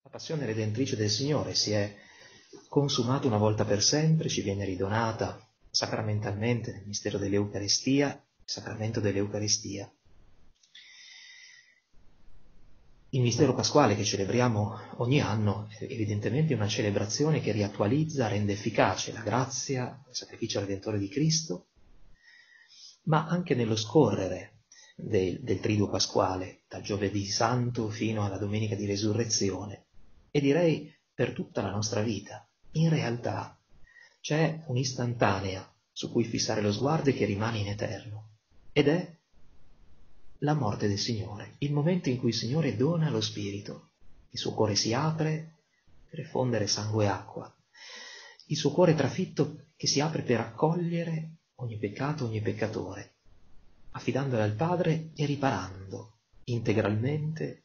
La passione redentrice del Signore si è consumata una volta per sempre, ci viene ridonata sacramentalmente nel mistero dell'Eucaristia, il sacramento dell'Eucaristia. Il mistero pasquale che celebriamo ogni anno è evidentemente una celebrazione che riattualizza, rende efficace la grazia, il sacrificio redentore di Cristo, ma anche nello scorrere del Triduo Pasquale, dal Giovedì Santo fino alla Domenica di Resurrezione, e direi per tutta la nostra vita. In realtà c'è un'istantanea su cui fissare lo sguardo e che rimane in eterno, ed è la morte del Signore, il momento in cui il Signore dona lo Spirito, il suo cuore si apre per effondere sangue e acqua, il suo cuore trafitto che si apre per accogliere ogni peccato, ogni peccatore, affidandolo al Padre e riparando integralmente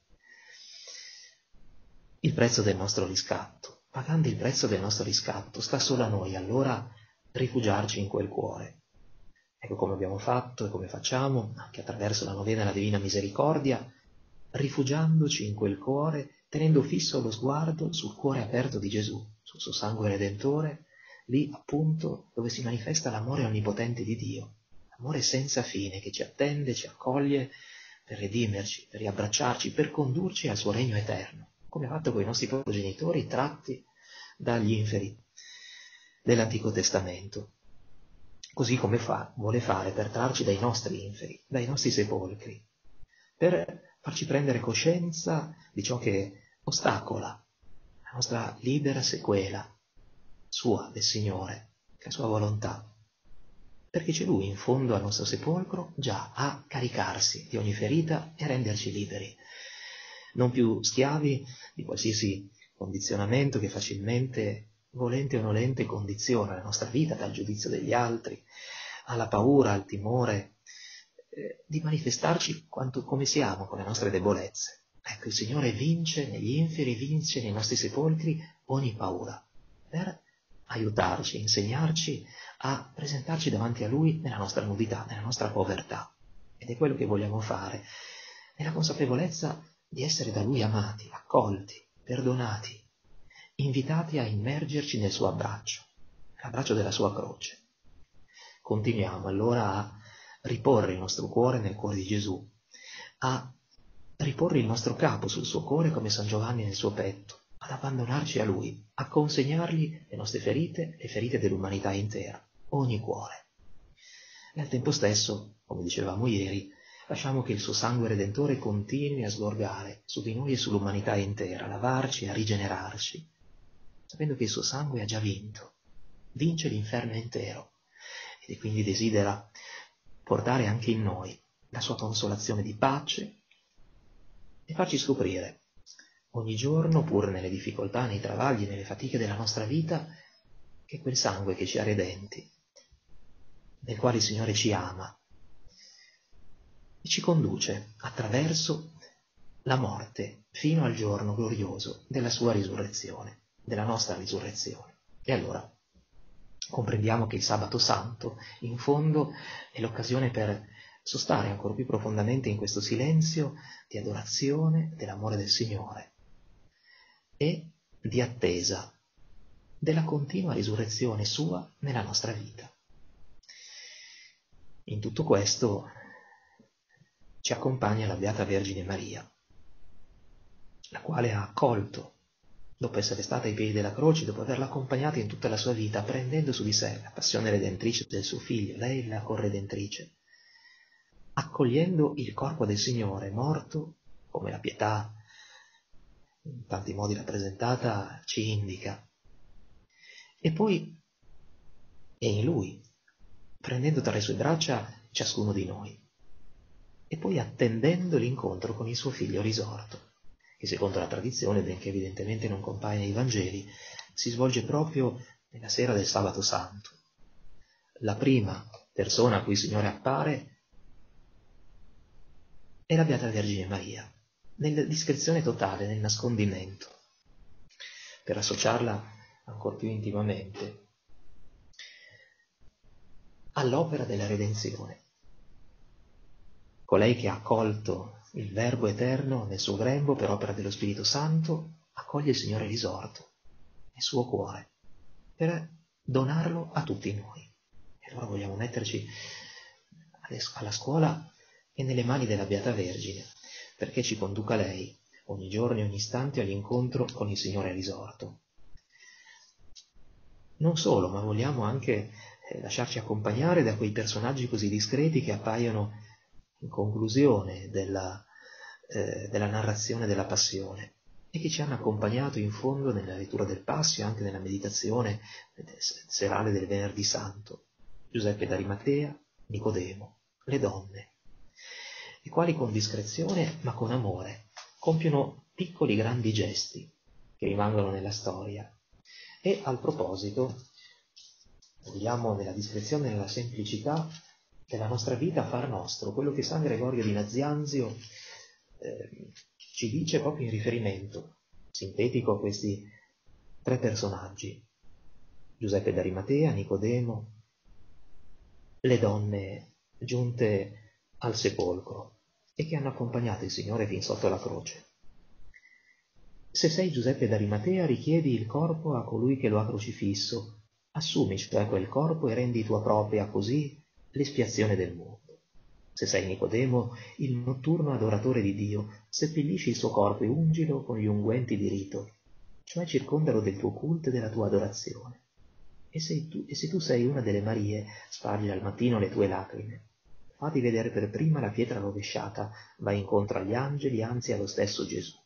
il prezzo del nostro riscatto. Pagando il prezzo del nostro riscatto, sta solo a noi allora rifugiarci in quel cuore. Ecco come abbiamo fatto e come facciamo, anche attraverso la novena alla Divina Misericordia, rifugiandoci in quel cuore, tenendo fisso lo sguardo sul cuore aperto di Gesù, sul suo sangue redentore, lì appunto dove si manifesta l'amore onnipotente di Dio, l'amore senza fine che ci attende, ci accoglie per redimerci, per riabbracciarci, per condurci al suo regno eterno, come ha fatto con i nostri progenitori tratti dagli inferi dell'Antico Testamento. Così come vuole fare per trarci dai nostri inferi, dai nostri sepolcri, per farci prendere coscienza di ciò che ostacola la nostra libera sequela, sua, del Signore, la sua volontà. Perché c'è Lui in fondo al nostro sepolcro già a caricarsi di ogni ferita e a renderci liberi, non più schiavi di qualsiasi condizionamento che facilmente, volente o nolente, condiziona la nostra vita, dal giudizio degli altri, alla paura, al timore, di manifestarci come siamo, con le nostre debolezze. Ecco, il Signore vince negli inferi, vince nei nostri sepolcri ogni paura, per aiutarci, insegnarci a presentarci davanti a Lui nella nostra nudità, nella nostra povertà. Ed è quello che vogliamo fare, nella consapevolezza di essere da Lui amati, accolti, perdonati, invitati a immergerci nel suo abbraccio, l'abbraccio della sua croce. Continuiamo allora a riporre il nostro cuore nel cuore di Gesù, a riporre il nostro capo sul suo cuore come San Giovanni nel suo petto, ad abbandonarci a Lui, a consegnargli le nostre ferite, le ferite dell'umanità intera, ogni cuore. E al tempo stesso, come dicevamo ieri, lasciamo che il suo sangue redentore continui a sgorgare su di noi e sull'umanità intera, a lavarci, a rigenerarci, sapendo che il suo sangue ha già vinto, vince l'inferno intero, e quindi desidera portare anche in noi la sua consolazione di pace e farci scoprire ogni giorno, pur nelle difficoltà, nei travagli, nelle fatiche della nostra vita, che quel sangue che ci ha redenti, nel quale il Signore ci ama e ci conduce attraverso la morte fino al giorno glorioso della sua risurrezione, della nostra risurrezione. E allora comprendiamo che il Sabato Santo, in fondo, è l'occasione per sostare ancora più profondamente in questo silenzio di adorazione dell'amore del Signore e di attesa della continua risurrezione sua nella nostra vita. In tutto questo ci accompagna la Beata Vergine Maria, la quale ha accolto, dopo essere stata ai piedi della croce, dopo averla accompagnata in tutta la sua vita, prendendo su di sé la passione redentrice del suo figlio, lei la corredentrice, accogliendo il corpo del Signore morto, come la pietà in tanti modi rappresentata ci indica, e poi è in Lui, prendendo tra le sue braccia ciascuno di noi, e poi attendendo l'incontro con il suo figlio risorto, che secondo la tradizione, benché evidentemente non compaia nei Vangeli, si svolge proprio nella sera del Sabato Santo. La prima persona a cui il Signore appare è la Beata Vergine Maria, nella discrezione totale, nel nascondimento, per associarla ancor più intimamente all'opera della redenzione. Colei che ha accolto il Verbo eterno nel suo grembo per opera dello Spirito Santo accoglie il Signore risorto nel suo cuore per donarlo a tutti noi. E allora vogliamo metterci alla scuola e nelle mani della Beata Vergine, perché ci conduca lei ogni giorno e ogni istante all'incontro con il Signore risorto. Non solo, ma vogliamo anche lasciarci accompagnare da quei personaggi così discreti che appaiono in conclusione della narrazione della Passione e che ci hanno accompagnato in fondo nella lettura del Passo e anche nella meditazione serale del Venerdì Santo. Giuseppe d'Arimatea, Nicodemo, le donne, i quali con discrezione ma con amore compiono piccoli grandi gesti che rimangono nella storia. E al proposito vogliamo nella discrezione e nella semplicità della nostra vita far nostro quello che San Gregorio di Nazianzio ci dice proprio in riferimento sintetico a questi tre personaggi: Giuseppe d'Arimatea, Nicodemo, le donne giunte al sepolcro e che hanno accompagnato il Signore fin sotto la croce. Se sei Giuseppe d'Arimatea, richiedi il corpo a colui che lo ha crocifisso, assumi cioè quel corpo e rendi tua propria così l'espiazione del mondo. Se sei Nicodemo, il notturno adoratore di Dio, seppellisci il suo corpo e ungilo con gli unguenti di rito, cioè circondalo del tuo culto e della tua adorazione. E se tu sei una delle Marie, spargi al mattino le tue lacrime. Fatti vedere per prima la pietra rovesciata, vai incontro agli angeli, anzi allo stesso Gesù.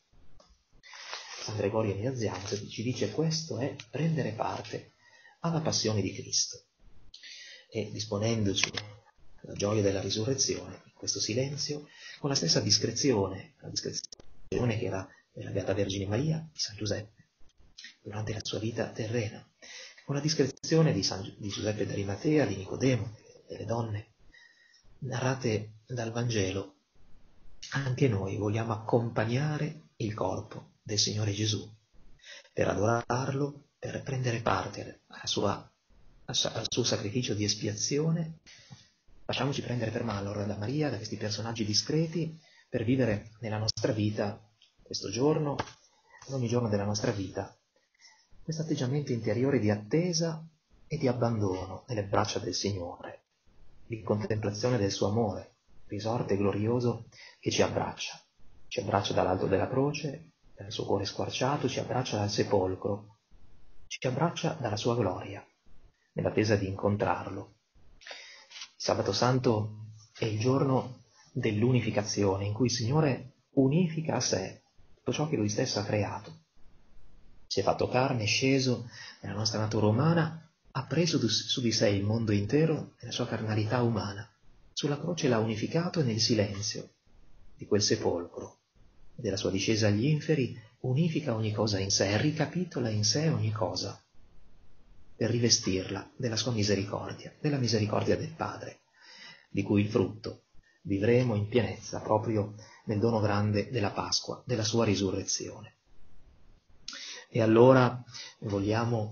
San Gregorio di Nazianzo ci dice: questo è prendere parte alla passione di Cristo. E disponendoci alla gioia della risurrezione, in questo silenzio, con la stessa discrezione, la discrezione che era della Beata Vergine Maria, di San Giuseppe, durante la sua vita terrena, con la discrezione di Giuseppe d'Arimatea, di Nicodemo, delle donne, narrate dal Vangelo, anche noi vogliamo accompagnare il corpo del Signore Gesù per adorarlo, per prendere parte al suo sacrificio di espiazione. Facciamoci prendere per mano allora da Maria, da questi personaggi discreti, per vivere nella nostra vita, questo giorno, ogni giorno della nostra vita, questo atteggiamento interiore di attesa e di abbandono nelle braccia del Signore, di contemplazione del suo amore, risorto e glorioso, che ci abbraccia dall'alto della croce, dal suo cuore squarciato, ci abbraccia dal sepolcro, ci abbraccia dalla sua gloria, nell'attesa di incontrarlo. Il Sabato Santo è il giorno dell'unificazione, in cui il Signore unifica a sé tutto ciò che Lui stesso ha creato. Si è fatto carne, è sceso nella nostra natura umana, ha preso su di sé il mondo intero nella sua carnalità umana. Sulla croce l'ha unificato e nel silenzio di quel sepolcro, della sua discesa agli inferi, unifica ogni cosa in sé, ricapitola in sé ogni cosa, per rivestirla della sua misericordia, della misericordia del Padre, di cui il frutto vivremo in pienezza proprio nel dono grande della Pasqua, della sua risurrezione. E allora vogliamo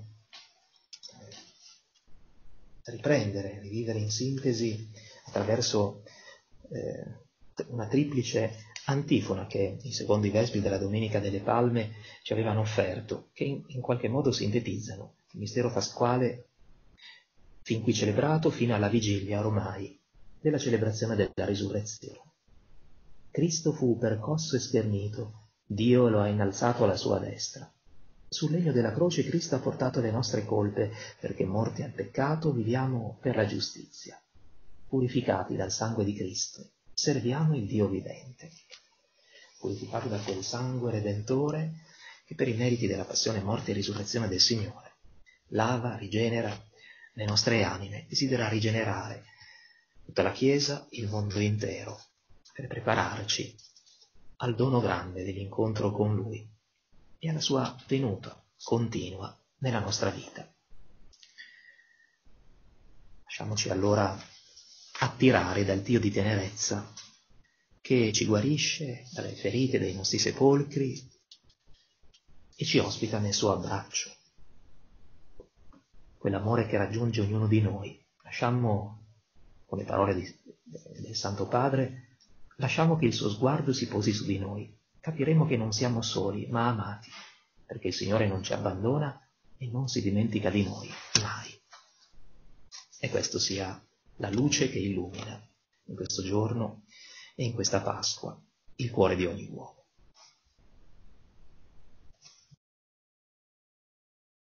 rivivere in sintesi attraverso una triplice antifona che i secondi vespri della Domenica delle Palme ci avevano offerto, che in qualche modo sintetizzano il mistero pasquale fin qui celebrato fino alla vigilia ormai della celebrazione della risurrezione. Cristo fu percosso e schernito, Dio lo ha innalzato alla sua destra. Sul legno della croce Cristo ha portato le nostre colpe, perché morti al peccato viviamo per la giustizia. Purificati dal sangue di Cristo, serviamo il Dio vivente. Purificati da quel sangue redentore che per i meriti della passione, morte e risurrezione del Signore lava, rigenera le nostre anime, desidera rigenerare tutta la Chiesa, il mondo intero, per prepararci al dono grande dell'incontro con Lui e alla sua venuta continua nella nostra vita. Lasciamoci allora attirare dal Dio di tenerezza che ci guarisce dalle ferite dei nostri sepolcri e ci ospita nel suo abbraccio. Quell'amore che raggiunge ognuno di noi. Lasciamo, con le parole del Santo Padre, lasciamo che il suo sguardo si posi su di noi. Capiremo che non siamo soli, ma amati. perché il Signore non ci abbandona e non si dimentica di noi, mai. E questo sia la luce che illumina in questo giorno e in questa Pasqua il cuore di ogni uomo.